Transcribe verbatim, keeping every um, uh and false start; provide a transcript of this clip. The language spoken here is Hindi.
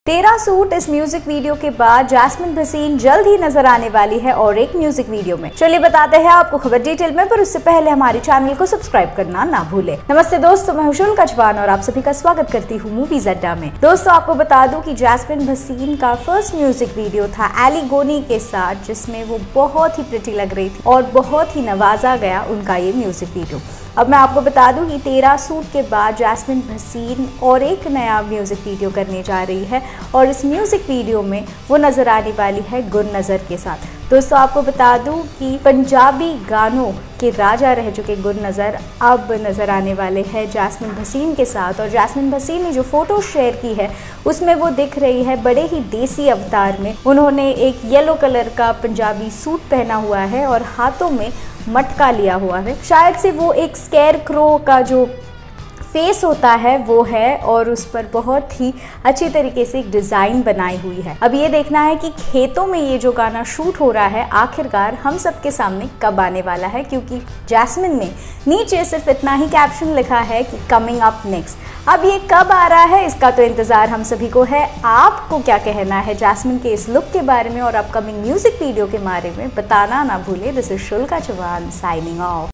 तेरा सूट इस म्यूजिक वीडियो के बाद जैस्मिन भसीन जल्द ही नजर आने वाली है और एक म्यूजिक वीडियो में। चलिए बताते हैं आपको खबर डिटेल में, पर उससे पहले हमारे चैनल को सब्सक्राइब करना ना भूले। नमस्ते दोस्तों, मैं शुल्का चौहान और आप सभी का स्वागत करती हूँ मूवीज अड्डा में। दोस्तों आपको बता दूं कि जैस्मिन भसीन का फर्स्ट म्यूजिक वीडियो था एली गोनी के साथ, जिसमें वो बहुत ही प्रिटी लग रही थी और बहुत ही नवाजा गया उनका ये म्यूजिक वीडियो। अब मैं आपको बता दूं कि तेरा सूट के बाद जैस्मिन भसीन और एक नया म्यूज़िक वीडियो करने जा रही है और इस म्यूज़िक वीडियो में वो नज़र आने वाली है गुर नज़र के साथ। दोस्तों आपको बता दूं कि पंजाबी गानों के राजा रह चुके गुर नज़र अब नज़र आने वाले हैं जैस्मिन भसीन के साथ। और जैस्मिन भसीन ने जो फ़ोटो शेयर की है उसमें वो दिख रही है बड़े ही देसी अवतार में। उन्होंने एक येलो कलर का पंजाबी सूट पहना हुआ है और हाथों में मटका लिया हुआ है। शायद से वो एक स्केयर क्रो का जो फेस होता है वो है और उस पर बहुत ही अच्छी तरीके से एक डिज़ाइन बनाई हुई है। अब ये देखना है कि खेतों में ये जो गाना शूट हो रहा है आखिरकार हम सबके सामने कब आने वाला है, क्योंकि जैस्मिन ने नीचे सिर्फ इतना ही कैप्शन लिखा है कि कमिंग अप नेक्स्ट। अब ये कब आ रहा है इसका तो इंतज़ार हम सभी को है। आपको क्या कहना है जैस्मिन के इस लुक के बारे में और अपकमिंग म्यूजिक वीडियो के बारे में बताना ना भूले। दिस इज शुल्का चौहान साइनिंग ऑफ।